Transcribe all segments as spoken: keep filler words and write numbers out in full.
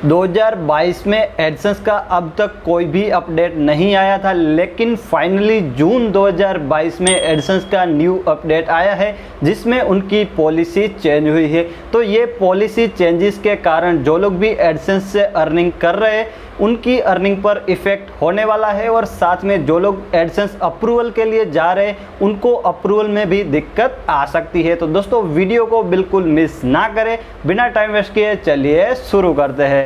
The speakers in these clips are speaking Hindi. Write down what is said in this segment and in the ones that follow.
दो हज़ार बाईस में एडसेंस का अब तक कोई भी अपडेट नहीं आया था, लेकिन फाइनली जून दो हज़ार बाईस में एडसेंस का न्यू अपडेट आया है जिसमें उनकी पॉलिसी चेंज हुई है। तो ये पॉलिसी चेंजेस के कारण जो लोग भी एडसेंस से अर्निंग कर रहे हैं उनकी अर्निंग पर इफेक्ट होने वाला है, और साथ में जो लोग एडसेंस अप्रूवल के लिए जा रहे हैं उनको अप्रूवल में भी दिक्कत आ सकती है। तो दोस्तों वीडियो को बिल्कुल मिस ना करें, बिना टाइम वेस्ट किए चलिए शुरू करते हैं।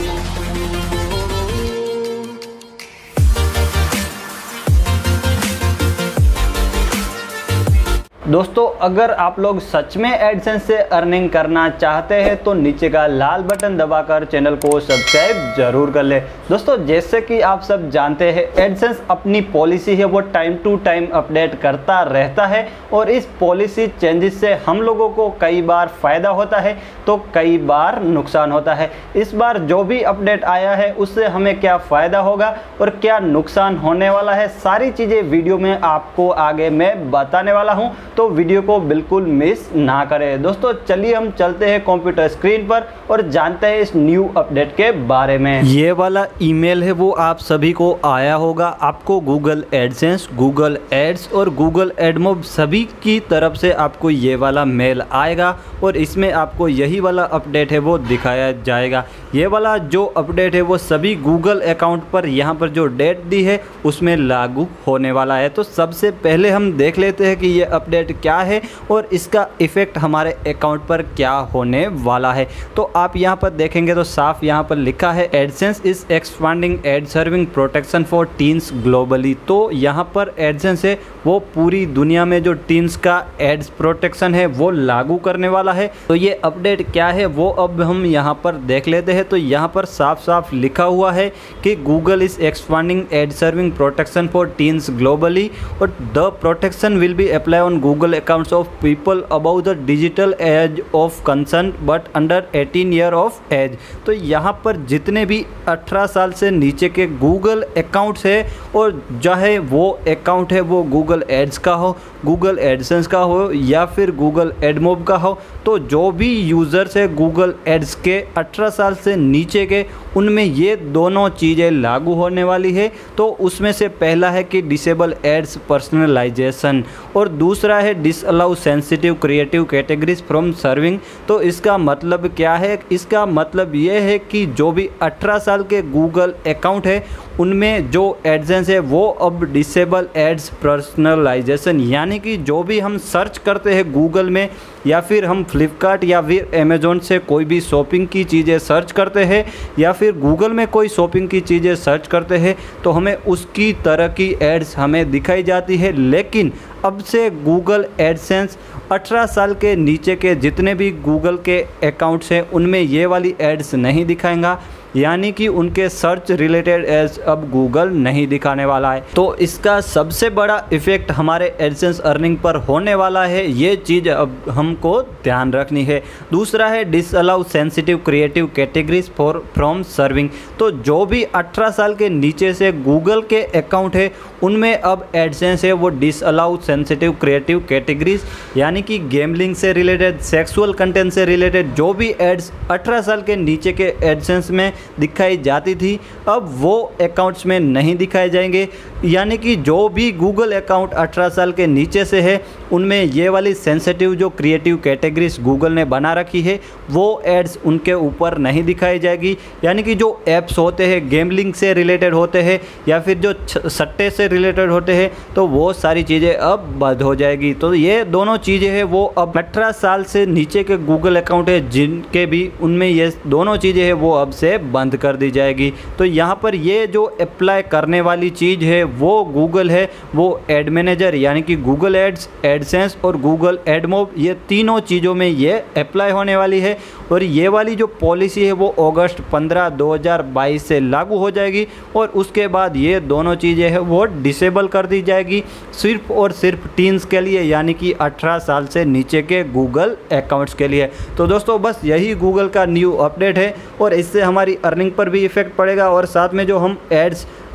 दोस्तों अगर आप लोग सच में एडसेंस से अर्निंग करना चाहते हैं तो नीचे का लाल बटन दबाकर चैनल को सब्सक्राइब जरूर कर ले। दोस्तों जैसे कि आप सब जानते हैं एडसेंस अपनी पॉलिसी है वो टाइम टू टाइम अपडेट करता रहता है, और इस पॉलिसी चेंजेस से हम लोगों को कई बार फ़ायदा होता है तो कई बार नुकसान होता है। इस बार जो भी अपडेट आया है उससे हमें क्या फ़ायदा होगा और क्या नुकसान होने वाला है, सारी चीज़ें वीडियो में आपको आगे मैं बताने वाला हूँ, तो वीडियो को बिल्कुल मिस ना करें। दोस्तों चलिए हम चलते हैं कंप्यूटर स्क्रीन पर और जानते हैं इस न्यू अपडेट के बारे में। ये वाला ईमेल है वो आप सभी को आया होगा, आपको गूगल एडसेंस, गूगल एड्स और गूगल एडमोब सभी की तरफ से आपको ये वाला मेल आएगा, और इसमें आपको यही वाला अपडेट है वो दिखाया जाएगा। ये वाला जो अपडेट है वो सभी गूगल अकाउंट पर यहाँ पर जो डेट दी है उसमें लागू होने वाला है। तो सबसे पहले हम देख लेते हैं कि ये अपडेट क्या है और इसका इफेक्ट हमारे अकाउंट पर क्या होने वाला है। तो आप यहाँ पर देखेंगे तो साफ यहाँ पर लिखा है AdSense is expanding ad serving protection for teens globally. तो यहाँ पर एडसेंस है वो पूरी दुनिया में जो टीन्स का एड्स प्रोटेक्शन है वो लागू करने वाला है। तो ये अपडेट क्या है वो अब हम यहाँ पर देख लेते हैं। तो यहाँ पर साफ साफ लिखा हुआ है कि Google is expanding ad serving protection for teens globally, और the protection will be apply on Google accounts of people above the digital age of concern but under eighteen year of age। तो यहाँ पर जितने भी अठारह साल से नीचे के Google अकाउंट्स है, और चाहे वो अकाउंट है वो Google एड्स का हो, Google एडसेंस का हो या फिर Google एडमोब का हो, तो जो भी यूज़र्स है Google एड्स के अठारह साल से नीचे के उनमें ये दोनों चीज़ें लागू होने वाली है। तो उसमें से पहला है कि डिसेबल एड्स पर्सनलाइजेशन, और दूसरा है disallow sensitive creative categories from serving. तो इसका मतलब क्या है? इसका मतलब ये है कि जो भी अठारह साल के गूगल अकाउंट है उनमें जो एडसेंस है वो अब डिसेबल एड्स पर्सनलाइजेशन, यानी कि जो भी हम सर्च करते हैं गूगल में या फिर हम फ्लिपकार्ट या फिर अमेज़ॉन से कोई भी शॉपिंग की चीज़ें सर्च करते हैं या फिर गूगल में कोई शॉपिंग की चीज़ें सर्च करते हैं तो हमें उसकी तरह की एड्स हमें दिखाई जाती है। लेकिन अब से गूगल एडसेंस अठारह साल के नीचे के जितने भी गूगल के अकाउंट्स हैं उनमें ये वाली एड्स नहीं दिखाएगा, यानी कि उनके सर्च रिलेटेड एड्स अब गूगल नहीं दिखाने वाला है। तो इसका सबसे बड़ा इफेक्ट हमारे एडसेंस अर्निंग पर होने वाला है, ये चीज़ अब हमको ध्यान रखनी है। दूसरा है disallow sensitive creative categories for from serving. तो जो भी अठारह साल के नीचे से गूगल के अकाउंट है उनमें अब एडसेंस है वो डिसअलाउ सेंसिटिव क्रिएटिव कैटेगरीज, यानी कि गेमलिंग से रिलेटेड, सेक्सुअल कंटेंट से रिलेटेड जो भी एड्स अठारह साल के नीचे के एडसेंस में दिखाई जाती थी अब वो अकाउंट्स में नहीं दिखाए जाएंगे। यानी कि जो भी गूगल अकाउंट अठारह साल के नीचे से है उनमें ये वाली सेंसिटिव जो क्रिएटिव कैटेगरीज गूगल ने बना रखी है वो एड्स उनके ऊपर नहीं दिखाई जाएगी। यानी कि जो ऐप्स होते हैं गेमलिंग से रिलेटेड होते हैं या फिर जो सट्टे से रिलेटेड होते हैं तो वो सारी चीज़ें अब बंद हो जाएगी। तो ये दोनों चीज़ें हैं वो अब अठारह साल से नीचे के गूगल अकाउंट है जिनके भी उनमें ये दोनों चीज़ें हैं वो अब से बंद कर दी जाएगी। तो यहाँ पर ये जो अप्लाई करने वाली चीज़ है वो गूगल है वो एड मैनेजर, यानी कि गूगल एड्स, एडसेंस और गूगल एडमोब, ये तीनों चीज़ों में ये अप्लाई होने वाली है। और ये वाली जो पॉलिसी है वो अगस्त पंद्रह दो हज़ार बाईस से लागू हो जाएगी, और उसके बाद ये दोनों चीज़ें हैं वो डिसेबल कर दी जाएगी सिर्फ और सिर्फ टीन्स के लिए, यानी कि अठारह साल से नीचे के गूगल अकाउंट्स के लिए। तो दोस्तों बस यही गूगल का न्यू अपडेट है, और इससे हमारी अर्निंग पर भी इफेक्ट पड़ेगा, और साथ में जो हम एड्स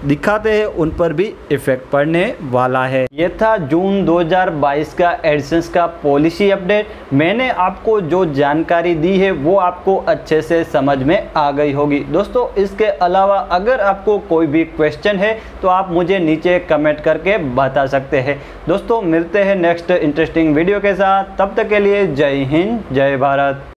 दिखाते हैं उन पर भी इफेक्ट पड़ने वाला है। ये था जून दो हज़ार बाईस का एडसेंस का पॉलिसी अपडेट। मैंने आपको जो जानकारी दी है वो आपको अच्छे से समझ में आ गई होगी। दोस्तों इसके अलावा अगर आपको कोई भी क्वेश्चन है तो आप मुझे नीचे कमेंट करके बता सकते हैं। दोस्तों मिलते हैं नेक्स्ट इंटरेस्टिंग वीडियो के साथ, तब तक के लिए जय हिंद जय भारत।